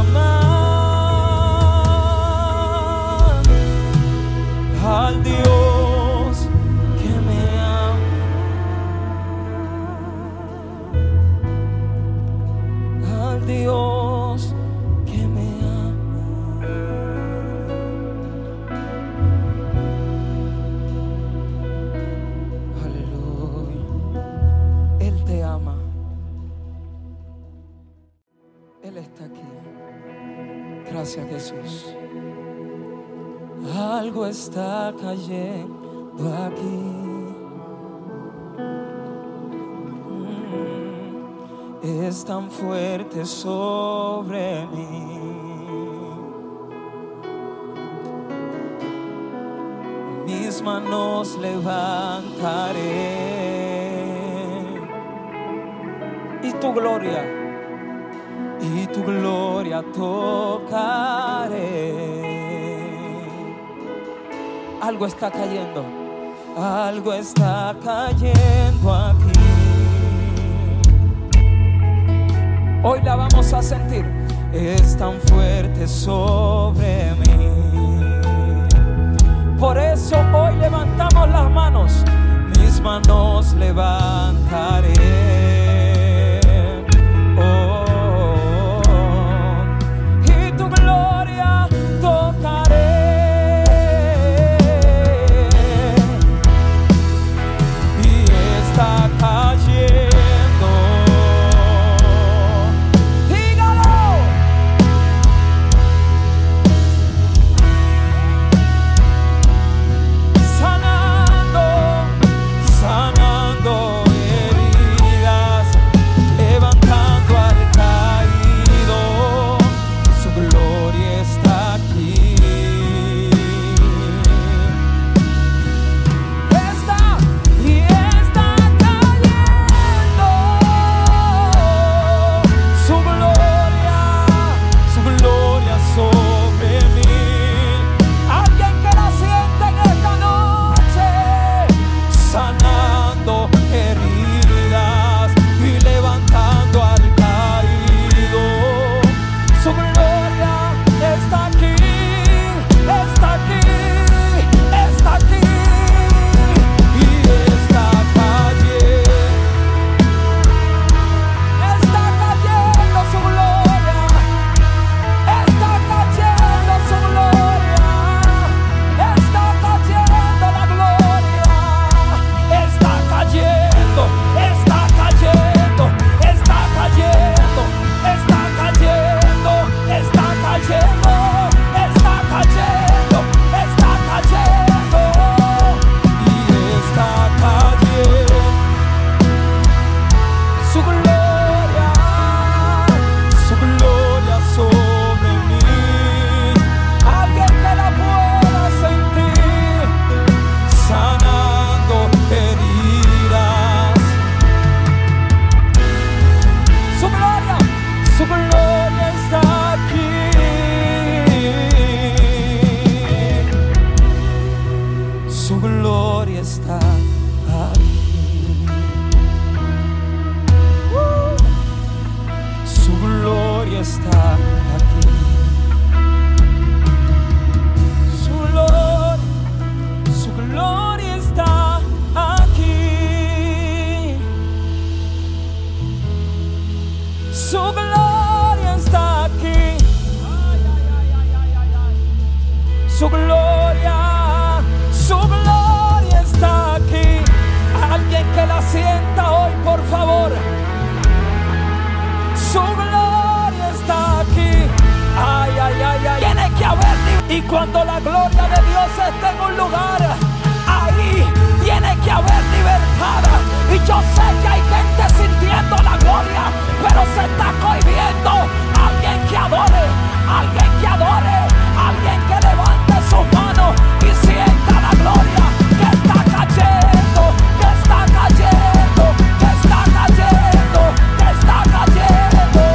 ama, al Dios que me ama, al Dios que me ama. Aleluya. Él te ama. Él está aquí. Gracias, Jesús. Algo está cayendo aquí. Es tan fuerte sobre mí. Mis manos levantaré y tu gloria tocaré. Algo está cayendo, algo está cayendo aquí. Hoy la vamos a sentir. Es tan fuerte sobre mí. Por eso hoy levantamos las manos. Mis manos levantaré. Su gloria está aquí. Alguien que la sienta hoy, por favor. Su gloria está aquí. Ay, ay, ay, ay. Tiene que haber. Y cuando la gloria de Dios esté en un lugar, ahí tiene que haber libertad. Y yo sé que hay gente sintiendo la gloria, pero se está cohibiendo. Alguien que adore, alguien que adore, alguien que levante sus manos y sienta la gloria que está cayendo, que está cayendo, que está cayendo, que está cayendo.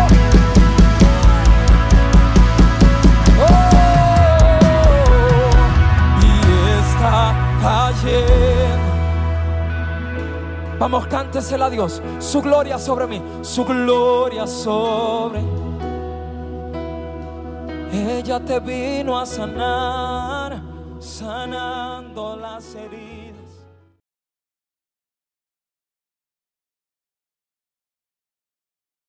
Y está cayendo. Vamos, cántesela a Dios. Su gloria sobre mí, su gloria sobre mí. Ella te vino a sanar, sanando las heridas.